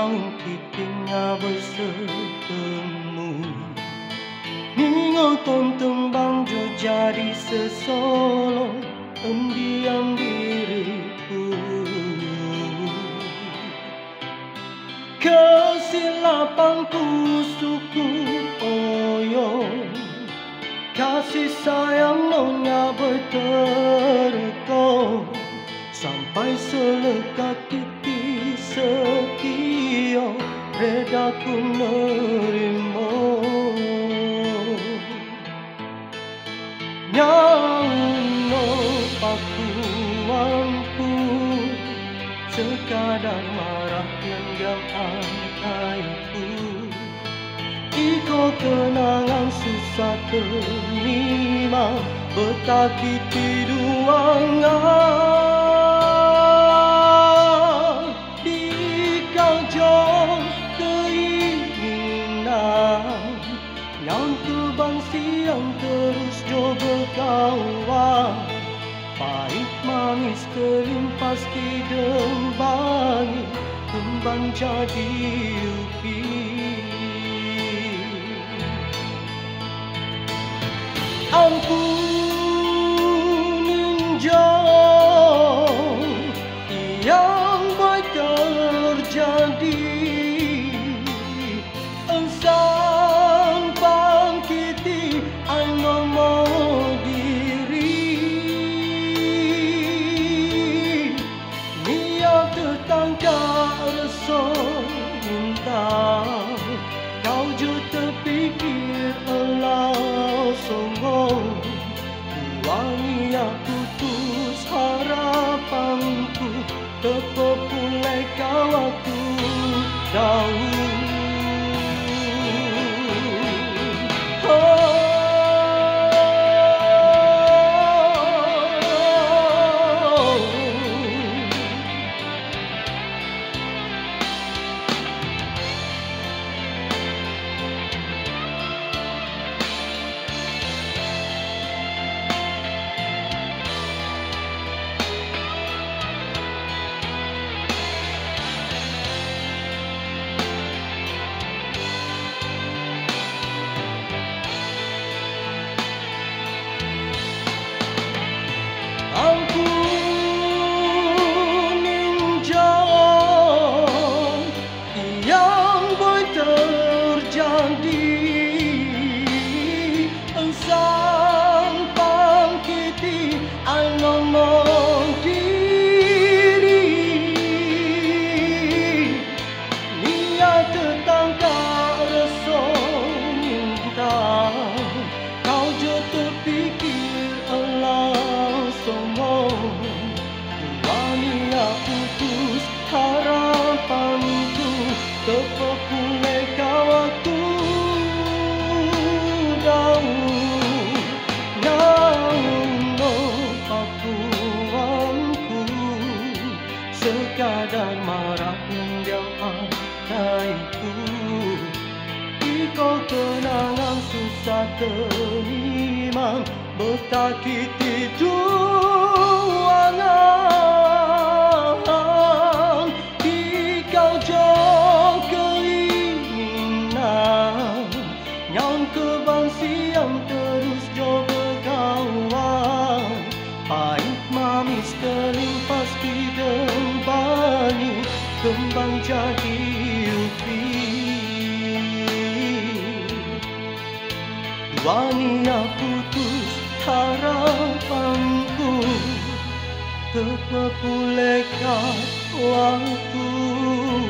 tahun kita bertemu, minggu tonton banjo jadi sesolong pendiam diriku. Kesilapanku suku oyo, kasih sayang nonya berterko, sampai selekat titik setia reda ku nerimo. Nyauno pakuanku sekadar marah mendam antaiku. Iko kenangan susah terima, bertakiti duangan. Di kau jauh keinginan, yang kebangsi yang terus jo berkawan. Pahit manis terlimpas didembangi, kembang jadi upi. Ampunin jauh yang baik terjadi, engsan bangkiti anomo diri. Niat tertangkap rasa minta, kau je terfikir elau sombong. Wangi putus harapanku, terpopulai kau aku jauh. Ampunin jauh yang boleh terjadi, engsan bangkiti anomo diri. Niat tertangkap rasa minta, kau je terfikir elau sombong. Wanita putus harapanku, terpopulai kau aku jauh. Nauno pakuanku sekadar marah mendiam antaiku. Iko kenangan susah terima, bertakiti duangan. Di kau jauh keinginan, yang kebangsi yang terus jo berkawan. Pahit manis terlimpas didembangi, kembang jadi upi. Wanita putus harapanku, terpopulai kau aku